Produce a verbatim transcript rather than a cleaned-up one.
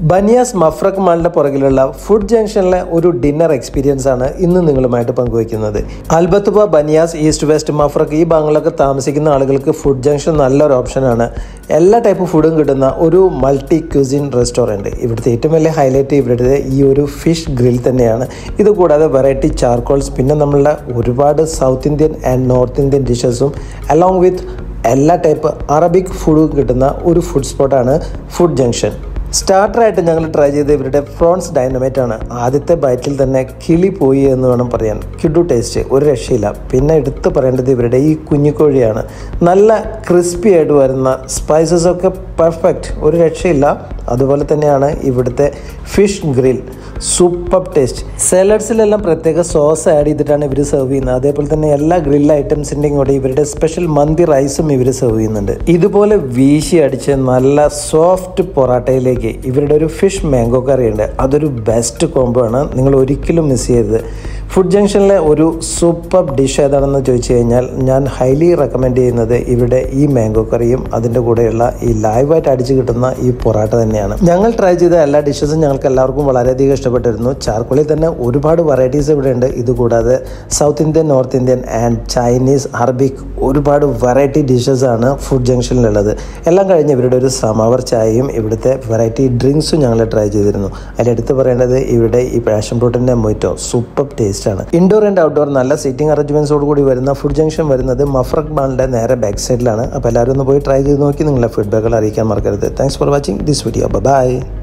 Baniyas മഫ്രക് മാളിന്റെ പുറകിലുള്ള food ജംഗ്ഷനിലെ ഒരു ഡിന്നർ എക്സ്പീരിയൻസ് ആണ് ഇന്ന് നിങ്ങളുമായിട്ട് പങ്കുവയ്ക്കുന്നത്. Al Bathuba, Baniyas, east west, Mafraq ഈ ഭാഗങ്ങളിലൊക്കെ താമസിക്കുന്ന ആളുകൾക്ക് ഫുഡ് ജംഗ്ഷൻ നല്ലൊരു ഓപ്ഷനാണ്. എല്ലാ ടൈപ്പ് ഫുഡും കിട്ടുന്ന ഒരു മൾട്ടി ക്യൂസിൻ റെസ്റ്റോറൻറ്റ്. ഇവിടുത്തെ ഏറ്റവും വലിയ ഹൈലൈറ്റ് ഇവിടുത്തെ ഈ ഒരു ഫിഷ് ഗ്രിൽ തന്നെയാണ്. ഇതുകൂടാതെ വെറൈറ്റി ചാർക്കോൾസ്, പിന്നെ നമ്മളുടെ ഒരുപാട് south Indian and north Indian ഡിഷസും അലോങ് വിത്ത് എല്ലാ ടൈപ്പ് അറബിക് ഫുഡും കിട്ടുന്ന ഒരു ഫുഡ് സ്പോട്ടാണ് ഫുഡ് ജംഗ്ഷൻ. സ്റ്റാർട്ടറായിട്ട് ഞങ്ങൾ ട്രൈ ചെയ്ത് ഇവരുടെ പ്രോൺസ് ഡൈനമൈറ്റ് ആണ്. ആദ്യത്തെ ബൈറ്റിൽ തന്നെ കിളി പോയി എന്ന് വേണം പറയാൻ. കിഡു ടേസ്റ്റ്, ഒരു രക്ഷയില്ല. പിന്നെ എടുത്ത് പറയേണ്ടത് ഇവരുടെ ഈ കുഞ്ഞിക്കോഴിയാണ്. നല്ല ക്രിസ്പി ആയിട്ട് വരുന്ന സ്പൈസസ് ഒക്കെ പെർഫെക്റ്റ്, ഒരു രക്ഷയില്ല. അതുപോലെ തന്നെയാണ് ഇവിടുത്തെ ഫിഷ് ഗ്രിൽ, സൂപ്പർ ടേസ്റ്റ്. സാലഡ്സിലെല്ലാം പ്രത്യേക സോസ് ആഡ് ചെയ്തിട്ടാണ് ഇവർ സെർവ് ചെയ്യുന്നത്. അതേപോലെ തന്നെ എല്ലാ ഗ്രിൽ ഐറ്റംസിൻ്റെയും കൂടെ ഇവരുടെ സ്പെഷ്യൽ മന്തി റൈസും ഇവർ സെർവ് ചെയ്യുന്നുണ്ട്. ഇതുപോലെ വീശി അടിച്ച് നല്ല സോഫ്റ്റ് പൊറാട്ടയിലേക്ക് ഇവരുടെ ഒരു ഫിഷ് മാംഗോ കറി ഉണ്ട്. അതൊരു ബെസ്റ്റ് കോംബോ ആണ്, നിങ്ങൾ ഒരിക്കലും മിസ് ചെയ്യരുത്. ഫുഡ് ജംഗ്ഷനിലെ ഒരു സൂപ്പർ ഡിഷ് ഏതാണെന്ന് ചോദിച്ചു കഴിഞ്ഞാൽ ഞാൻ ഹൈലി റെക്കമെൻഡ് ചെയ്യുന്നത് ഇവിടെ ഈ മാംഗോ കറിയും അതിൻ്റെ കൂടെയുള്ള ഈ ലൈവായിട്ട് അടിച്ച് കിട്ടുന്ന ഈ പൊറാട്ട തന്നെയാണ്. ഞങ്ങൾ ട്രൈ ചെയ്ത എല്ലാ ഡിഷസും ഞങ്ങൾക്ക് എല്ലാവർക്കും വളരെയധികം ഇഷ്ടപ്പെട്ടിരുന്നു. ചാർക്കോളിൽ തന്നെ ഒരുപാട് വെറൈറ്റീസ് ഇവിടെ ഉണ്ട്. ഇതുകൂടാതെ south Indian, north Indian and Chinese, Arabic ഒരുപാട് വെറൈറ്റി ഡിഷസ് ആണ് ഫുഡ് ജംഗ്ഷനിലുള്ളത്. എല്ലാം കഴിഞ്ഞ് ഇവരുടെ ഒരു സമവർ ചായയും ഇവിടുത്തെ വെറൈറ്റി ഡ്രിങ്ക്സും ഞങ്ങൾ ട്രൈ ചെയ്തിരുന്നു. അതിലെടുത്ത് പറയേണ്ടത് ഇവിടെ ഈ പാഷൻ ഫ്രൂട്ടിൻ്റെ മൊയ്റ്റോ സൂപ്പർ ടേസ്റ്റ് ആണ്. ഇൻഡോർ ആൻഡ് ഔട്ട്ഡോർ നല്ല സീറ്റിംഗ് അറേഞ്ച്മെന്റ്സോട് കൂടി വരുന്ന ഫുഡ് ജംഗ്ഷൻ വരുന്നത് മഫ്രക് മാളിന്റെ നേരെ ബാക്ക് സൈഡിലാണ്. അപ്പോൾ എല്ലാവരും ഒന്ന് പോയി ട്രൈ ചെയ്ത് നോക്കി നിങ്ങളുടെ ഫീഡ്ബാക്കുകൾ അറിയിക്കാൻ മറക്കരുത്. Thanks for watching this video. By.